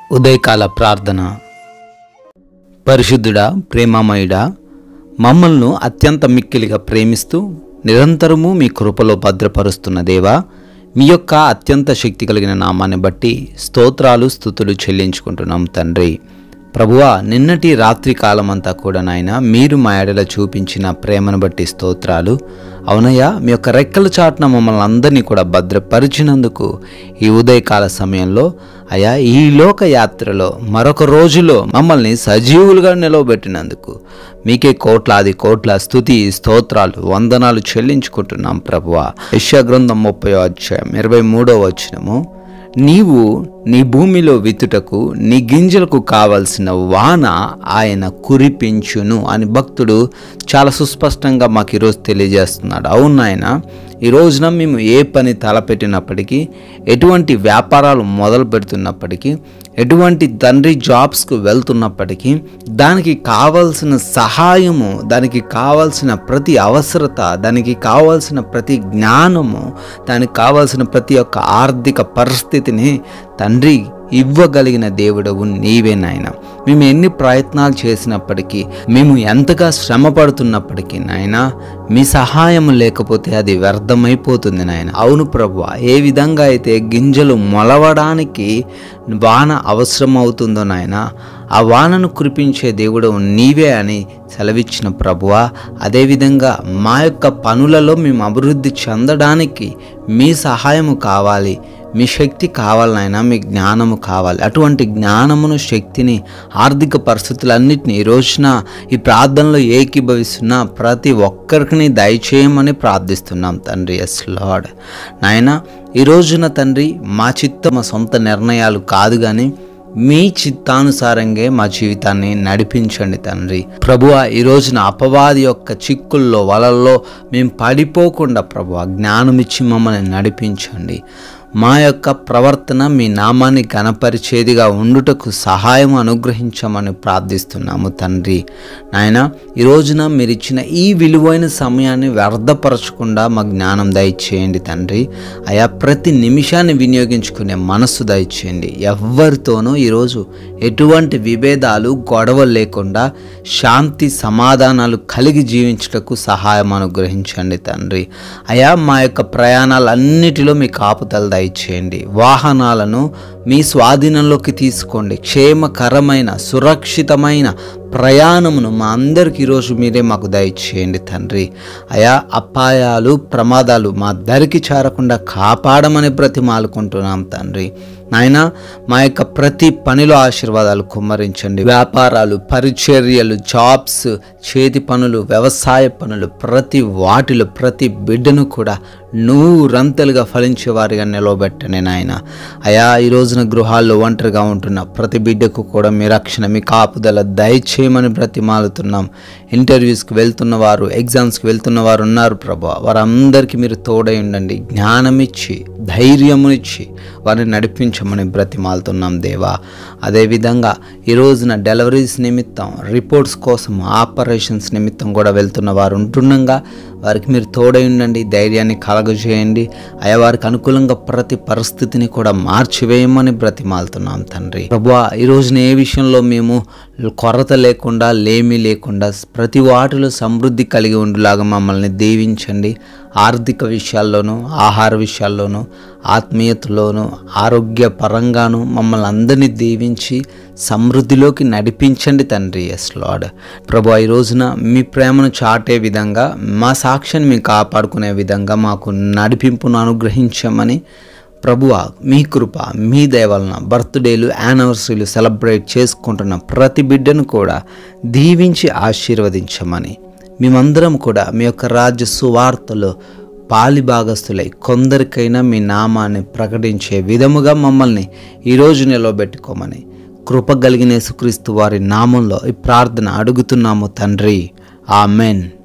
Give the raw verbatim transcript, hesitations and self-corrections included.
ఉదయకాల ప్రార్థన. పరిశుద్ధుడా, ప్రేమమయుడా, మమ్మల్ని అత్యంత మిక్కిలిగా ప్రేమిస్తూ నిరంతరము మీ కృపలో భద్రపరుస్తున్న దేవా, మీ యొక్క అత్యంత శక్తి కలిగిన నామాన్ని బట్టి స్తోత్రాలు స్తుతులు చెల్లించుకుంటున్నాం తండ్రి. ప్రభువా, నిన్నటి రాత్రి కాలమంతా కూడా నాయన మీరు మా ఎడల చూపించిన ప్రేమను బట్టి స్తోత్రాలు. అవునయ్యా, మీ యొక్క రెక్కల చాటున మమ్మల్ని అందరినీ కూడా భద్రపరిచినందుకు ఈ ఉదయకాల సమయంలో అయ్యా, ఈ లోక యాత్రలో మరొక రోజులో మమ్మల్ని సజీవులుగా నిలవబెట్టినందుకు మీకే కోట్లాది కోట్ల స్తుతి స్తోత్రాలు వందనాలు చెల్లించుకుంటున్నాం ప్రభువా. యెషయా గ్రంథం ముప్పై అధ్యాయం ఇరవై మూడవ వచనము, నీవు నీ భూమిలో విత్తుటకు నీ గింజలకు కావలసిన వాన ఆయన కురిపించును అని భక్తుడు చాలా సుస్పష్టంగా మాకు ఈరోజు తెలియజేస్తున్నాడు. అవును ఆయన, ఈ రోజున మేము ఏ పని తలపెట్టినప్పటికీ, ఎటువంటి వ్యాపారాలు మొదలు పెడుతున్నప్పటికీ, ఎటువంటి తండ్రి జాబ్స్కు వెళ్తున్నప్పటికీ దానికి కావలసిన సహాయము, దానికి కావలసిన ప్రతి అవసరత, దానికి కావలసిన ప్రతి జ్ఞానము, దానికి కావలసిన ప్రతి ఒక్క ఆర్థిక పరిస్థితిని తండ్రి ఇవ్వగలిగిన దేవుడవు నీవే నాయన. మేము ఎన్ని ప్రయత్నాలు చేసినప్పటికీ, మేము ఎంతగా శ్రమ పడుతున్నప్పటికీ నాయన, మీ సహాయం లేకపోతే అది వ్యర్థమైపోతుంది నాయన. అవును ప్రభువా, ఏ విధంగా అయితే గింజలు మొలవడానికి వాన అవసరం అవుతుందో నాయన, ఆ వానను కురిపించే దేవుడు నీవే అని సెలవిచ్చిన ప్రభువా, అదేవిధంగా మా యొక్క పనులలో మేము అభివృద్ధి చెందడానికి మీ సహాయము కావాలి, మీ శక్తి కావాలనైనా, మీ జ్ఞానము కావాలి. అటువంటి జ్ఞానమును, శక్తిని, ఆర్థిక పరిస్థితులన్నిటిని ఈ రోజున ఈ ప్రార్థనలో ఏకీభవిస్తున్న ప్రతి ఒక్కరికి దయచేయమని ప్రార్థిస్తున్నాం తండ్రి. Yes Lord. నాయన, ఈ రోజున తండ్రి మా చిత్త మా సొంత నిర్ణయాలు కాదు కానీ మీ చిత్తానుసారంగా మా జీవితాన్ని నడిపించండి తండ్రి. ప్రభువా, ఈ రోజున అపవాది యొక్క చిక్కుల్లో వలల్లో మేము పడిపోకుండా ప్రభువా జ్ఞానం ఇచ్చి మమ్మల్ని నడిపించండి. మా యొక్క ప్రవర్తన మీ నామాన్ని ఘనపరిచేదిగా ఉండుటకు సహాయం అనుగ్రహించమని ప్రార్థిస్తున్నాము తండ్రి. నాయన, ఈ రోజున మీరు ఇచ్చిన ఈ విలువైన సమయాన్ని వ్యర్థపరచకుండా మా జ్ఞానం దయచేయండి తండ్రి. అయా, ప్రతి నిమిషాన్ని వినియోగించుకునే మనస్సు దయచేయండి. ఎవరితోనూ ఈరోజు ఎటువంటి విభేదాలు, గొడవలు లేకుండా శాంతి సమాధానాలు కలిగి జీవించుటకు సహాయం అనుగ్రహించండి తండ్రి. అయా, మా యొక్క ప్రయాణాలన్నిటిలో మీ కాపుదల దయచేయండి. వాహనాలను మీ స్వాధీనంలోకి తీసుకోండి. క్షేమకరమైన సురక్షితమైన ప్రయాణమును మా అందరికి ఈరోజు మీరే మాకు దయచేయండి తండ్రి. అయా, అపాయాలు ప్రమాదాలు మా దరికి చేరకుండా కాపాడమని బ్రతిమాలుకుంటున్నాం తండ్రి. నాయన, మా యొక్క ప్రతి పనిలో ఆశీర్వాదాలు కుమ్మరించండి. వ్యాపారాలు, పరిచర్యలు, జాబ్స్, చేతి పనులు, వ్యవసాయ పనులు, ప్రతి వాటిలో ప్రతి బిడ్డను కూడా నూరంతలుగా ఫలించే వారిగా నిలవబెట్టండి నాయన. అయా, ఈ రోజున గృహాల్లో ఒంటరిగా ఉంటున్న ప్రతి బిడ్డకు కూడా మీ రక్షణ, మీ కాపుదల దయచేయమని బ్రతిమాలుతున్నాం. ఇంటర్వ్యూస్కి వెళ్తున్న వారు, ఎగ్జామ్స్కి వెళ్తున్న వారు ఉన్నారు ప్రభా, వారందరికీ మీరు తోడై ఉండండి. జ్ఞానం ఇచ్చి, ధైర్యమునిచ్చి వారిని నడిపించమని బ్రతిమాలుతున్నాం దేవా. అదేవిధంగా ఈ రోజున డెలివరీస్ నిమిత్తం, రిపోర్ట్స్ కోసం, ఆపరేషన్స్ నిమిత్తం కూడా వెళ్తున్న వారు ఉంటుండగా వారికి మీరు తోడై ఉండండి, ధైర్యాన్ని కలగజేయండి. అయ్యా, వారికి అనుకూలంగా ప్రతి పరిస్థితిని కూడా మార్చివేయమని బ్రతిమాలుతున్నాం తండ్రి. ప్రభువా, ఈ రోజున ఏ విషయంలో మేము కొరత లేకుండా, లేమి లేకుండా ప్రతి వాటిలో సమృద్ధి కలిగి ఉండేలాగా మమ్మల్ని దీవించండి. ఆర్థిక విషయాల్లోనూ, ఆహార విషయాల్లోనూ, ఆత్మీయతలోనూ, ఆరోగ్య పరంగాను మమ్మల్ని అందరినీ దీవించి సమృద్ధిలోకి నడిపించండి తండ్రి. Yes lord. ప్రభు, ఈ రోజున మీ ప్రేమను చాటే విధంగా, మా సాక్ష్యాన్ని మేము కాపాడుకునే విధంగా మాకు నడిపింపును అనుగ్రహించమని ప్రభువా, మీ కృప, మీ దయ వలన బర్త్డేలు, యానివర్సరీలు సెలబ్రేట్ చేసుకుంటున్న ప్రతి బిడ్డను కూడా దీవించి ఆశీర్వదించమని, మేమందరం కూడా మీ యొక్క రాజ్య సువార్తలో పాలి భాగస్థులై కొందరికైనా మీ నామాన్ని ప్రకటించే విధముగా మమ్మల్ని ఈరోజు నిలవబెట్టుకోమని కృప కలిగిన యేసుక్రీస్తు వారి నామంలో ఈ ప్రార్థన అడుగుతున్నాము తండ్రి. ఆమెన్.